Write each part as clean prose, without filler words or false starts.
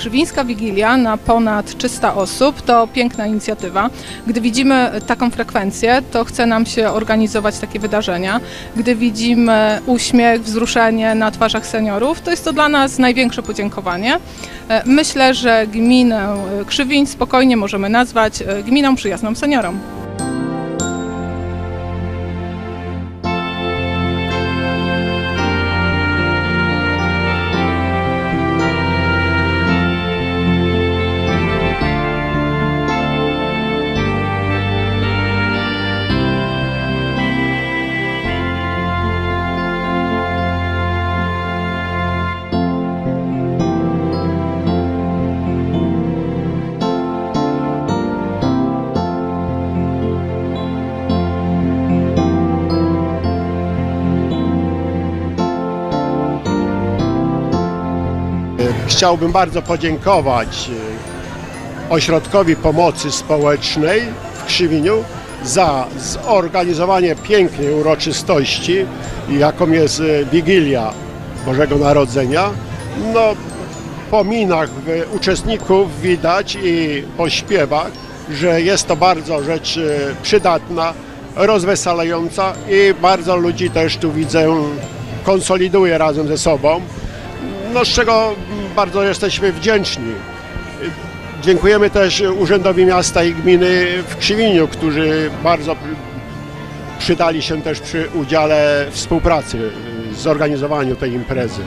Krzywińska Wigilia na ponad 300 osób to piękna inicjatywa. Gdy widzimy taką frekwencję, to chce nam się organizować takie wydarzenia. Gdy widzimy uśmiech, wzruszenie na twarzach seniorów, to jest to dla nas największe podziękowanie. Myślę, że gminę Krzywiń spokojnie możemy nazwać gminą przyjazną seniorom. Chciałbym bardzo podziękować Ośrodkowi Pomocy Społecznej w Krzywieniu za zorganizowanie pięknej uroczystości, jaką jest Wigilia Bożego Narodzenia. No, po minach uczestników widać i po śpiewach, że jest to bardzo rzecz przydatna, rozweselająca i bardzo ludzi też tu widzę konsoliduje razem ze sobą. No, z czego bardzo jesteśmy wdzięczni. Dziękujemy też Urzędowi Miasta i Gminy w Krzywieniu, którzy bardzo przydali się też przy udziale współpracy w zorganizowaniu tej imprezy.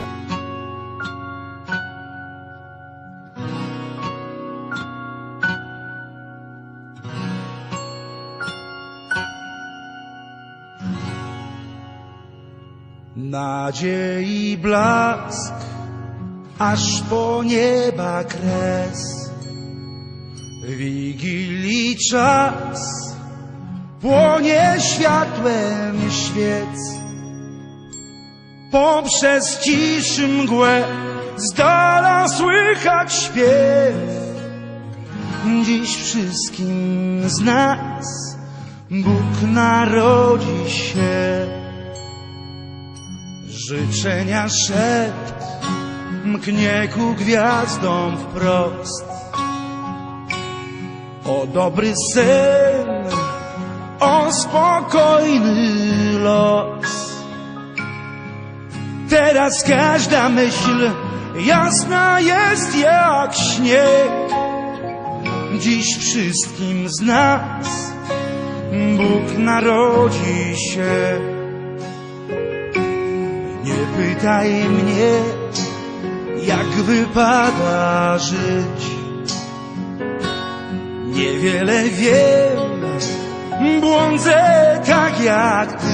Nadziei blask, aż po nieba kres. Wigilii czas płonie światłem świec. Poprzez ciszy mgłę z dala słychać śpiew. Dziś wszystkim z nas Bóg narodzi się. Życzenia szept mknie ku gwiazdom wprost. O dobry sen, o spokojny los. Teraz każda myśl jasna jest jak śnieg. Dziś wszystkim z nas Bóg narodzi się. Nie pytaj mnie, jak wypada żyć. Niewiele wiem, błądzę tak jak ty.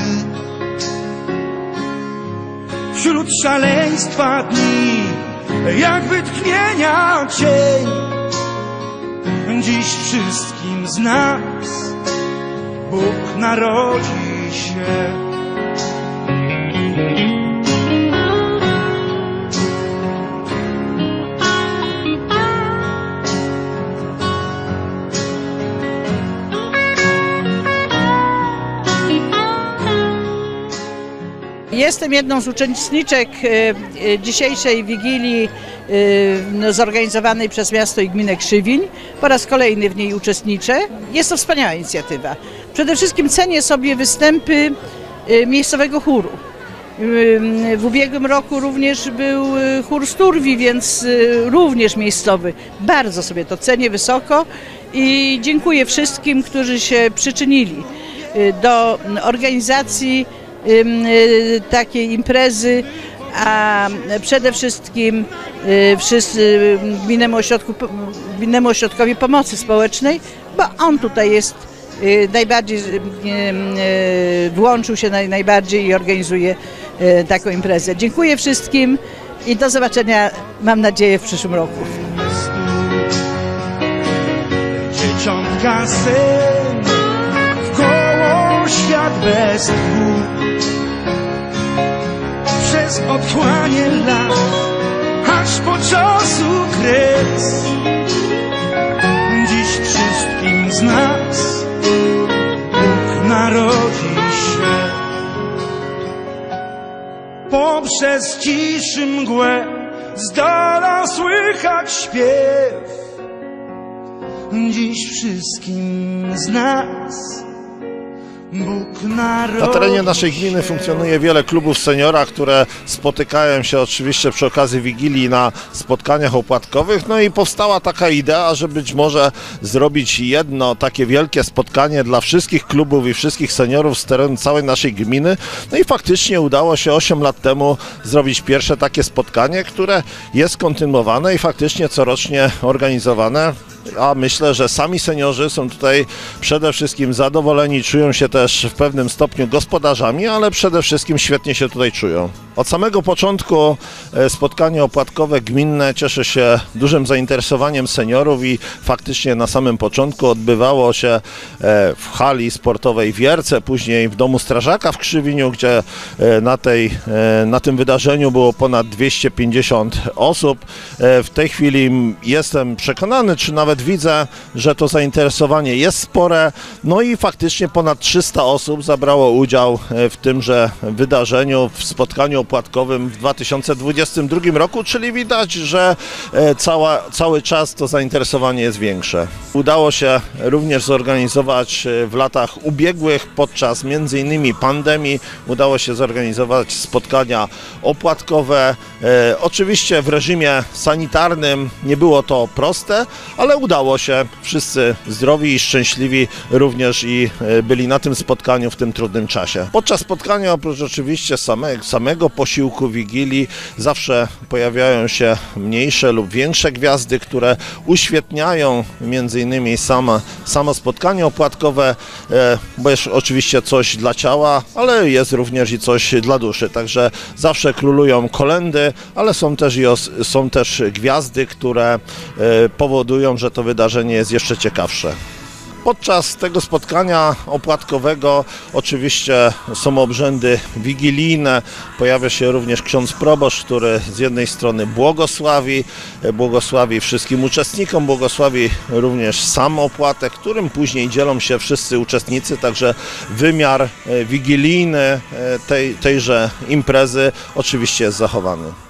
Wśród szaleństwa dni, jak wytchnienia cień. Dziś wszystkim z nas Bóg narodzi się. Jestem jedną z uczestniczek dzisiejszej Wigilii zorganizowanej przez miasto i gminę Krzywiń. Po raz kolejny w niej uczestniczę. Jest to wspaniała inicjatywa. Przede wszystkim cenię sobie występy miejscowego chóru. W ubiegłym roku również był chór z Turwi, więc również miejscowy. Bardzo sobie to cenię wysoko i dziękuję wszystkim, którzy się przyczynili do organizacji takiej imprezy, a przede wszystkim Gminnemu Ośrodkowi Pomocy Społecznej, bo on tutaj jest najbardziej, włączył się najbardziej i organizuje taką imprezę. Dziękuję wszystkim i do zobaczenia, mam nadzieję, w przyszłym roku. Dzieciątka sen, wkoło świat bez tchu. Przez otchłanie lat, aż po czasu kres. Dziś wszystkim z nas Bóg narodzi się. Poprzez ciszy mgłę z dala słychać śpiew. Dziś wszystkim z nas Bóg narodził. Na terenie naszej gminy funkcjonuje wiele klubów seniora, które spotykają się oczywiście przy okazji Wigilii na spotkaniach opłatkowych. No i powstała taka idea, że być może zrobić jedno takie wielkie spotkanie dla wszystkich klubów i wszystkich seniorów z terenu całej naszej gminy. No i faktycznie udało się 8 lat temu zrobić pierwsze takie spotkanie, które jest kontynuowane i faktycznie corocznie organizowane. A myślę, że sami seniorzy są tutaj przede wszystkim zadowoleni, czują się też w pewnym stopniu gospodarzami, ale przede wszystkim świetnie się tutaj czują. Od samego początku spotkanie opłatkowe gminne cieszy się dużym zainteresowaniem seniorów i faktycznie na samym początku odbywało się w hali sportowej w Jerce, później w Domu Strażaka w Krzywiniu, gdzie na tym wydarzeniu było ponad 250 osób. W tej chwili jestem przekonany, czy nawet widzę, że to zainteresowanie jest spore, no i faktycznie ponad 300 osób zabrało udział w tymże wydarzeniu, w spotkaniu opłatkowym w 2022 roku, czyli widać, że cały czas to zainteresowanie jest większe. Udało się również zorganizować w latach ubiegłych, podczas m.in. pandemii, udało się zorganizować spotkania opłatkowe. Oczywiście w reżimie sanitarnym nie było to proste, ale udało się. Wszyscy zdrowi i szczęśliwi również i byli na tym spotkaniu w tym trudnym czasie. Podczas spotkania, oprócz oczywiście samego posiłku Wigilii, zawsze pojawiają się mniejsze lub większe gwiazdy, które uświetniają m.in. samo spotkanie opłatkowe, bo jest oczywiście coś dla ciała, ale jest również i coś dla duszy. Także zawsze królują kolędy, ale są też gwiazdy, które powodują, że to wydarzenie jest jeszcze ciekawsze. Podczas tego spotkania opłatkowego oczywiście są obrzędy wigilijne, pojawia się również ksiądz proboszcz, który z jednej strony błogosławi wszystkim uczestnikom, błogosławi również sam opłatek, którym później dzielą się wszyscy uczestnicy, także wymiar wigilijny tejże imprezy oczywiście jest zachowany.